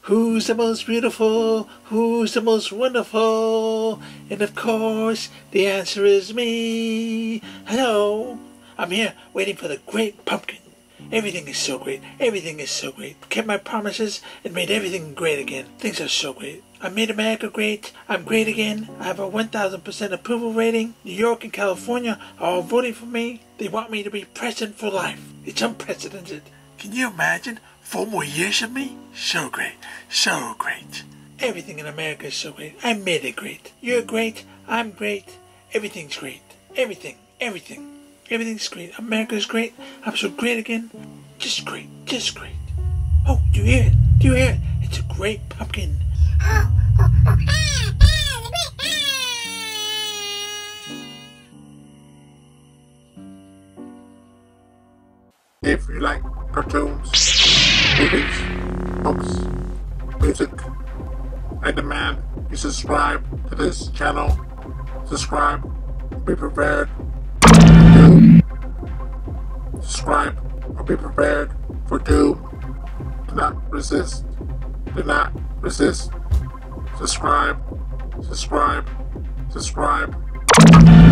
Who's the most beautiful? Who's the most wonderful? And of course, the answer is me. Hello, I'm here waiting for the great pumpkin. Everything is so great. Everything is so great. Kept my promises and made everything great again. Things are so great. I made America great. I'm great again. I have a 1,000% approval rating. New York and California are all voting for me. They want me to be president for life. It's unprecedented. Can you imagine 4 more years of me? So great. So great. Everything in America is so great. I made it great. You're great. I'm great. Everything's great. Everything. Everything. Everything's great. America's great. I'm so great again. Just great. Just great. Oh, do you hear it? Do you hear it? It's a great pumpkin. If you like cartoons, movies, books, music, I demand you subscribe to this channel. Subscribe. Be prepared. Subscribe or be prepared for doom. Do not resist. Do not resist. Subscribe. Subscribe. Subscribe.